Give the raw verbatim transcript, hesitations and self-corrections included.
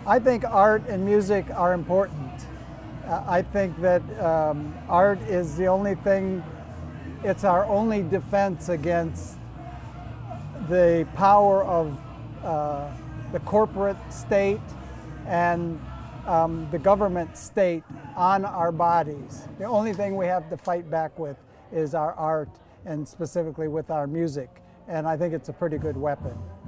I think art and music are important. Uh, I think that um, art is the only thing, it's our only defense against the power of uh, the corporate state and um, the government state on our bodies. The only thing we have to fight back with is our art, and specifically with our music. And I think it's a pretty good weapon.